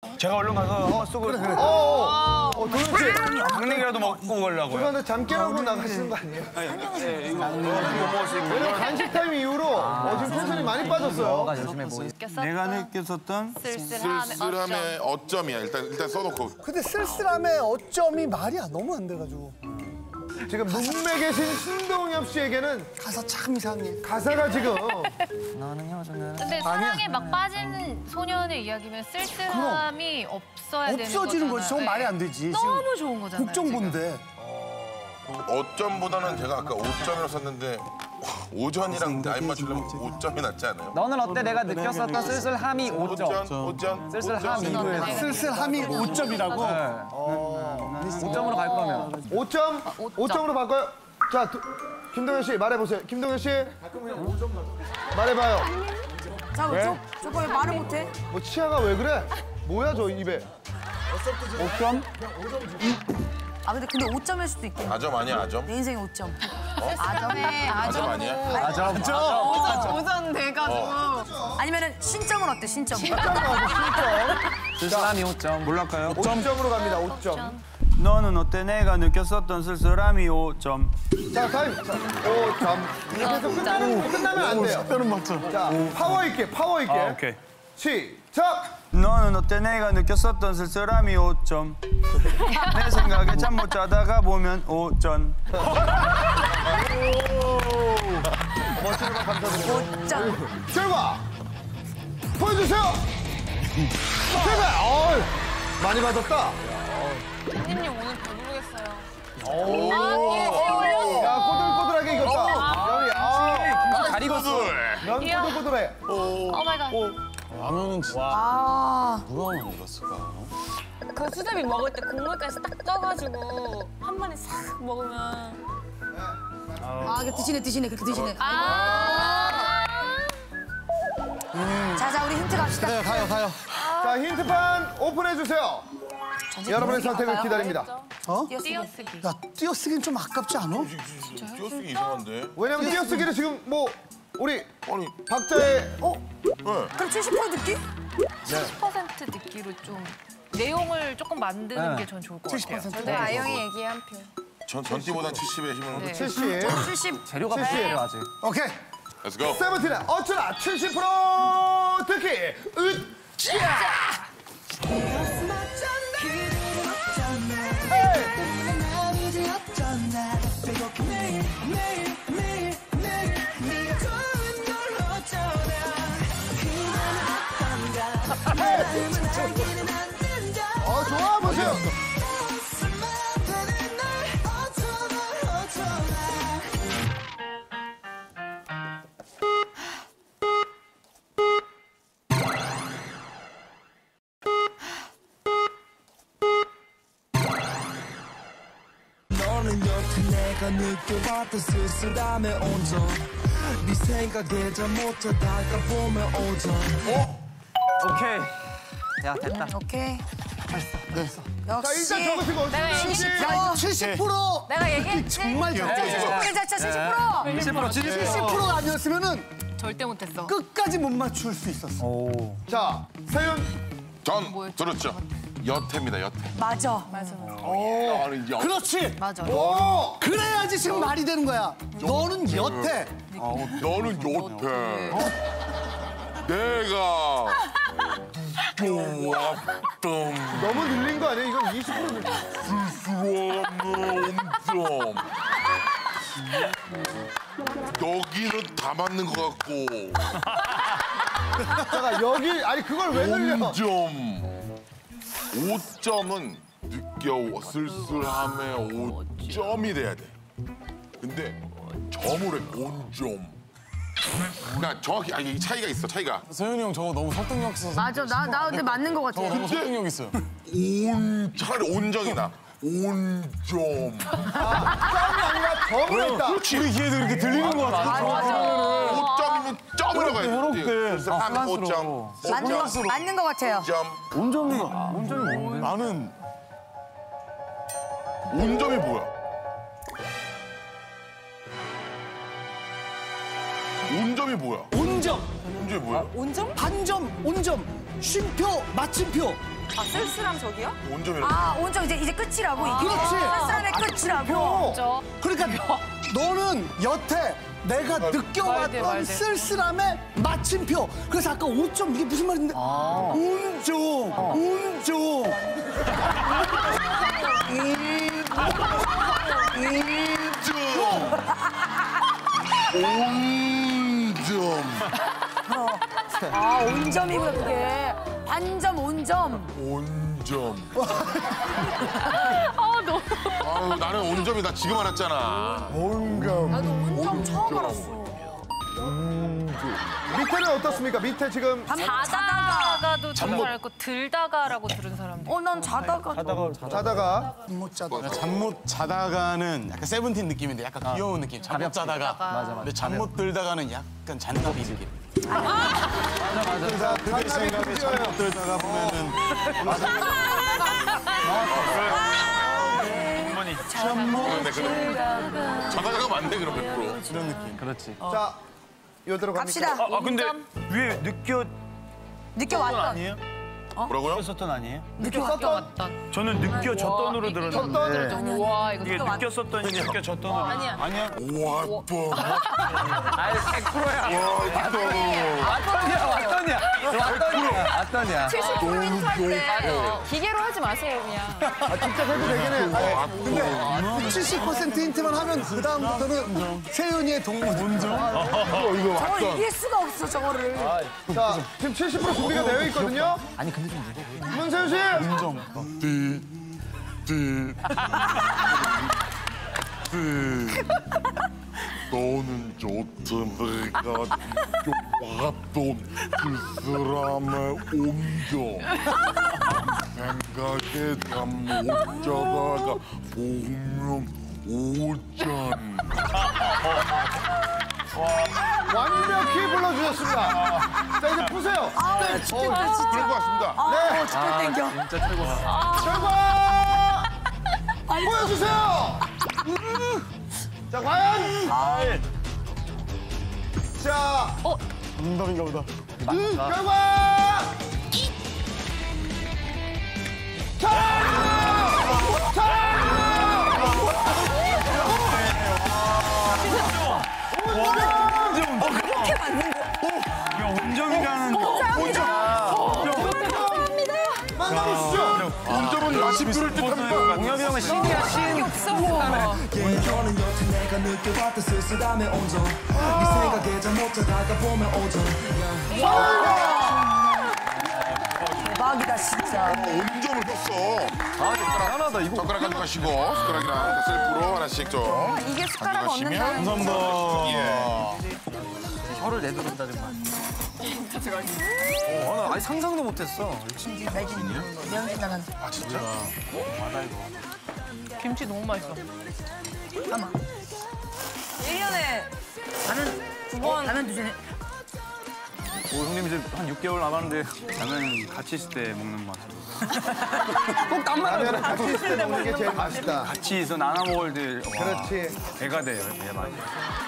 제가 얼른 가서 쓰고. 도현 씨. 강냉이라도 먹고 가려고요. 죄송한데 잠 깨라고 나가시는 거 아니에요? 네, 이거 먹을 수 있고. 왜냐면 간식 타임 이후로 지금 텐션이 많이 빠졌어요. 내가 느꼈었던 쓸쓸함의 어점이야. 일단 써놓고. 근데 쓸쓸함의 어점이 말이 너무 안 돼가지고. 지금 문맥 계신 신동엽 씨에게는 가사 참 이상해. 가사가 지금 근데 사랑에 막 빠진 소년의 이야기면 쓸쓸함이 없어야 되는 거잖아요. 없어지는 거지. 저건 말이 안 되지. 너무 좋은 거잖아요. 국정본데. 어점보다는 제가 아까 5점이라고 썼는데 오전이랑 나이 맞추려면 5점이 낫지 않아요? 너는 어때? 내가 느꼈었던 쓸쓸함이 5점. 오전? 쓸쓸함이 2도에서. 쓸쓸함이 5점이라고? 5점으로 갈 거면. 5점? 5점으로 바꿔요. 자, 김동현 씨 말해보세요. 김동현 씨. 말해봐요. 자, 저거 왜 말을 못해? 뭐 치아가 왜 그래? 뭐야 저 입에. 5점? 아, 근데 5점일 수도 있겠네. 아점 아니야, 아점? 내 인생에 5점. 아점 아니야? 오전 돼가지고. 아니면은 신점은 어때, 신점? 쓸쓸함이 5점. 몰랄까요? 5점으로 갑니다. 5점. 너는 어때? 내가 느꼈었던 쓸쓸함이 5점. 자, 타임. 자, 5점. 이렇게 해서 끝나면 안 돼요. 특별은 맞죠. 자, 파워 있게, 파워 있게. 오케이. 시작. 너는 어때? 내가 느꼈었던 쓸쓸함이 5점. 내 생각에 잠 못 자다가 보면 5점. 멋지게 감사드립니다. 5점. 결과 보여주세요. 제발. 많이 받았다. 선생님 오늘 배부르겠어요. 야, 꼬들꼬들하게 익었다. 면이. 잘 익었어. 면 꼬들꼬들해. 오 마이 갓. 라면은 진짜 아. 누가 만들었을까? 그 수제비 먹을 때 국물까지 딱 떠가지고 한 번에 싹 먹으면 이거 드시네, 그렇게 드시네. 자, 우리 힌트 갑시다. 네, 가요. 자, 힌트판 오픈해주세요. 여러분의 선택을 기다립니다. 띄어쓰기. 야, 띄어쓰기는 좀 아깝지 않아? 띄어쓰기 이상한데? 왜냐면 띄어쓰기를 지금 뭐 우리 아니, 박자의 그럼 70% 듣기? 70% 듣기로 좀 내용을 조금 만드는 게 전 좋을 것 같아요. 저도 아영이 얘기에 한 표. 전띠보단 70에 힘을 네. 70. 70. 재료가 70. 필요해요, 아직. 오케이. Let's go. 세븐틴의 어쩌나 70% 듣기. 좋아 보세요. 너는 여태 내가 느껴봤던 쓸쓸함의 온전 네 생각에 잠 못 자다가 보면 오전 오케이. 야, 됐다. 오케이. 됐어. 자, 역시. 일단 적으시고. 내가 얘기했지. 야, 70%! 내가 얘기했지. 정말 잘했어. 자, 70%. 70% 아니었으면은 절대 못했어. 끝까지 못 맞출 수 있었어. 자, 세윤. 전 들었죠? 여태입니다, 여태. 맞아. 아니, 그렇지. 맞아. 그래야지 지금 말이 되는 거야. 너는 여태. 너는 여태. 내가 좋았던 너무 늘린 거 아니에요? 이건 20%. 쓸쓸함의 온점. 여기는 다 맞는 것 같고. 잠깐, 여기, 아니, 그걸 왜 늘려? 온점. 5점은 느껴 쓸쓸함의 5점이 돼야 돼. 근데 점으로 해, 온점. 그러니까 정확히 이 차이가 있어, 차이가. 세윤이 형 저거 너무 설득력 있어서. 맞아. 나 근데 맞는 거 같아. 저거 너무 설득력 있어요. 차라리 온정이 나. 온점. 점이 아니라 점을 했다. 그렇지. 우리 귀에도 이렇게 들리는 거 같아. 5점이면 점으로 가야 돼. 어렵대. 쓸쓸함의 플러스로. 5점. 맞는 거 같아요. 5점. 온점이 뭔데? 나는 온점이 뭐야? 온점이 뭐야? 온점. 온점이 뭐야? 온점? 반점, 온점. 쉼표, 마침표. 아 쓸쓸함 저기요? 온점이라고. 아, 온정 이제 끝이라고 이게. 그렇지. 쓸쓸함의 끝이라고. 그러니까 너는 여태 내가 느껴왔던 쓸쓸함의 마침표. 그래서 아까 5점 이게 무슨 말인데? 온종. 아, 온점이구나 그게. 반점 온점. 온점. 아유, 나는 온점이 나 지금 알았잖아. 나도 온점 처음 알았어. 밑에는 어떻습니까? 밑에 지금 자다가도 들은 사람 있고 들다가라고 들은 사람도. 난 자다가. 자다가 못 자다. 잠 못 자다가는 약간 세븐틴 느낌인데 약간 귀여운 느낌. 잠 못 자다가. 맞아. 근데 잠 못 들다가는 약간 잔나비 느낌. 그게 생각에 잠못 들다가 보면은 그런데 자다가 맞네 그럼 100%. 이런 느낌. 그렇지. 자, 이대로 갑니까? 갑시다. 근데 왜 느껴왔던. 아니에요? 뭐라고요? 느꼈었던 아니에요? 느껴왔던. 저는 느껴졌던으로 들었는데. 우와 이거 이게 느꼈었더니 느껴졌던으로. 아니야. 아니야? 와, 또. 아니 100%야. 왔더냐. 70%인 차인데 기계로 하지 마세요 그냥. 진짜 해도 되긴 해. 근데 70% 힌트만 하면 그 다음부터는 세윤이의 동물. 저걸 이길 수가 없어 저거를. 자, 지금 70% 준비가 되어 있거든요. 아니, 근데 좀 문세윤 씨. 너는 좋던 내가 좋았던 쓸쓸함의 온점. 생각에 잠 못 자다가 보면 오전. 완벽히 불러주셨습니다. 자, 이제 보세요. 그럴 것 같습니다. 네. super 땡겨. 진짜 최고. 결과 보여주세요. 자, 과연. 자, 정답인가 보다. 결과. 온점이라는. 만나보시죠. 온점은 40%를 뜻합니다. 공엽이 형은 신이야 신. 너는 여태 내가 느껴봤던 쓸쓸함의 온전 네 생각에 잠 못 자다가 보면 오전 대박이다 진짜. 온점을 썼어. 하나다 이거. 젓가락 가져가시고 숟가락이랑 셀프로 하나씩 좀. 이게 숟가락 가져가시면. 얻는다. 감사합니다. 예. 혀를 내두른다 좀 봐. 나 아니 상상도 못했어. 명진 나간. 아 진짜. 김치 너무 맛있어. 1년에 라면 두잔. 형님 이제 한 6개월 남았는데 라면 같이 있을 때 먹는 맛으로. 라면은 같이 있을 때 먹는 게 제일 맛있다. 같이 있어 나눠 먹을 때. 와, 그렇지. 배가 돼요, 배 맛이.